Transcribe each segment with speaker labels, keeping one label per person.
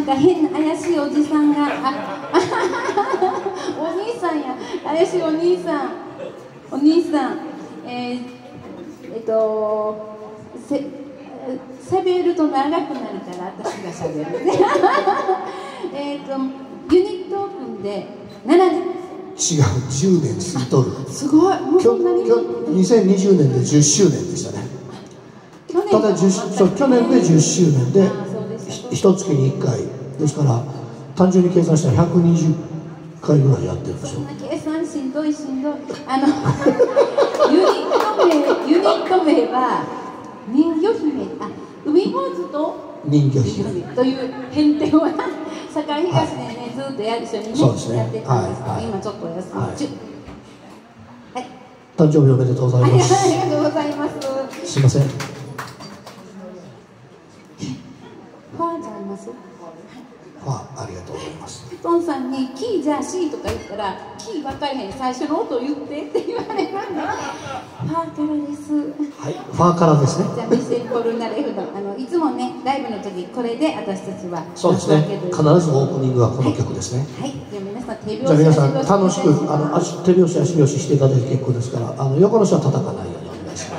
Speaker 1: なんか変な怪しいおじさんが、お兄さんや、怪しいお兄さん、喋ると長くなるから私が喋る。ユニットオープンで7年。
Speaker 2: 違う、10年過ぎとる。
Speaker 1: すごい、もうそんなに。
Speaker 2: 2020年で10周年でしたね。ただ去年で10周年で1月に1回ですから、単純に計算したら120回ぐらいやってるでしょ。
Speaker 1: そんな計算しんどい。ユニット名は人魚姫、海坊主と
Speaker 2: 人魚姫
Speaker 1: という変天を境東でね、ずっと一緒にね、やってたんですけど、今ちょっとお休み中。はい。
Speaker 2: 誕生日おめでとうございます。
Speaker 1: ありがとうございます。
Speaker 2: すいません。
Speaker 1: ファーじゃあります。
Speaker 2: ありがとうございます。
Speaker 1: トンさんにキーじゃあ C とか言ったら、キー分かれへん、最初の音言ってって言われるんで、ファーからです。
Speaker 2: はい、ファーからですね。
Speaker 1: じゃあミシェル・ポルナレフのいつもね、ライブの時これで私たちは
Speaker 2: そうですね。必ずオープニングはこの曲ですね。
Speaker 1: はい。じゃあ皆さん手拍子。
Speaker 2: じゃあ皆さん楽しく手拍子足拍子していただいて結構ですから、横の人は叩かないようにお願いします。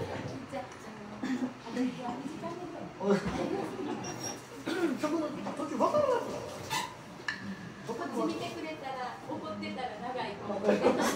Speaker 1: 見てくれたら、怒ってたら長いと思って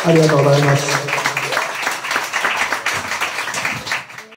Speaker 2: ありがとうございます。